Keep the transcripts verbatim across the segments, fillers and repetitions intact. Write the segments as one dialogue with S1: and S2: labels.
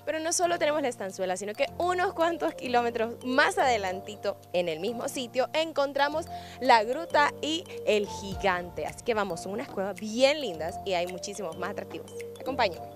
S1: Pero no solo tenemos la estanzuela, sino que unos cuantos kilómetros más adelantito, en el mismo sitio, encontramos la gruta y el gigante. Así que vamos, son unas cuevas bien lindas y hay muchísimos más atractivos. Acompáñenme.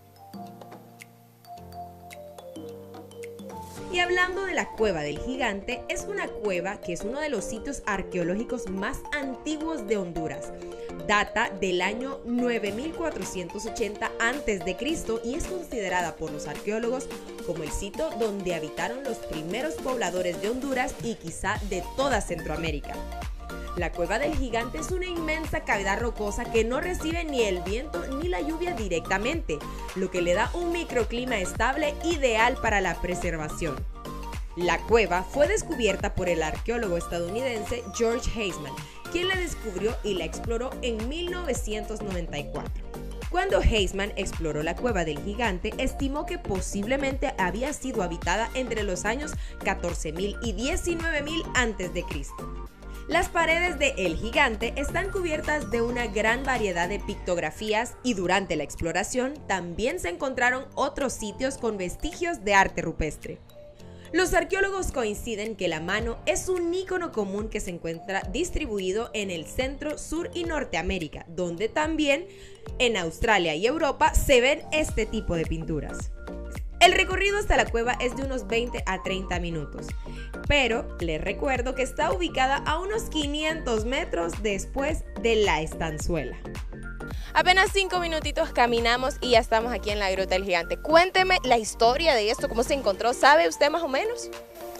S1: Y hablando de la Cueva del Gigante, es una cueva que es uno de los sitios arqueológicos más antiguos de Honduras. Data del año nueve mil cuatrocientos ochenta antes de Cristo y es considerada por los arqueólogos como el sitio donde habitaron los primeros pobladores de Honduras y quizá de toda Centroamérica. La Cueva del Gigante es una inmensa cavidad rocosa que no recibe ni el viento ni la lluvia directamente, lo que le da un microclima estable ideal para la preservación. La cueva fue descubierta por el arqueólogo estadounidense George Heisman, quien la descubrió y la exploró en mil novecientos noventa y cuatro. Cuando Heisman exploró la Cueva del Gigante, estimó que posiblemente había sido habitada entre los años catorce mil y diecinueve mil antes de Cristo. Las paredes de El Gigante están cubiertas de una gran variedad de pictografías y durante la exploración también se encontraron otros sitios con vestigios de arte rupestre. Los arqueólogos coinciden que la mano es un ícono común que se encuentra distribuido en el centro, sur y Norteamérica, donde también en Australia y Europa se ven este tipo de pinturas. El recorrido hasta la cueva es de unos veinte a treinta minutos, pero les recuerdo que está ubicada a unos quinientos metros después de la estanzuela. Apenas cinco minutitos caminamos y ya estamos aquí en la Gruta del Gigante. Cuénteme la historia de esto, cómo se encontró, ¿sabe usted más o menos?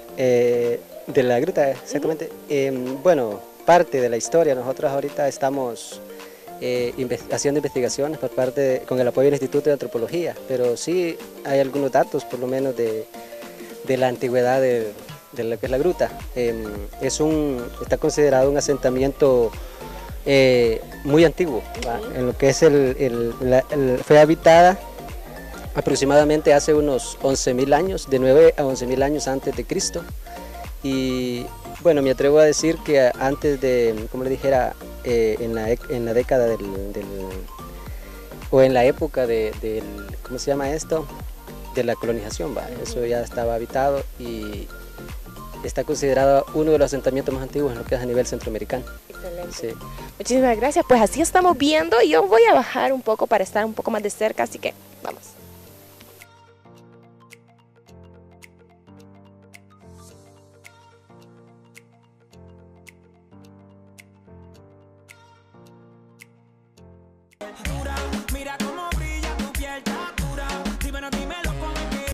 S2: Eh, de la gruta, exactamente. Uh-huh. eh, bueno, parte de la historia, nosotros ahorita estamos Eh, haciendo investigaciones por parte de, con el apoyo del Instituto de Antropología, pero sí hay algunos datos por lo menos de, de la antigüedad de, de lo que es la gruta. Eh, es un, está considerado un asentamiento eh, muy antiguo, ¿va? En lo que es el, el, la, el, fue habitada aproximadamente hace unos once mil años, de nueve a once mil años antes de Cristo, y bueno, me atrevo a decir que antes de, como le dijera, eh, en, la, en la década del, del, o en la época de, del, ¿cómo se llama esto? De la colonización, ¿va? Eso ya estaba habitado y está considerado uno de los asentamientos más antiguos en lo que es a nivel centroamericano.
S1: Excelente. Sí. Muchísimas gracias, pues así estamos viendo y yo voy a bajar un poco para estar un poco más de cerca, así que vamos.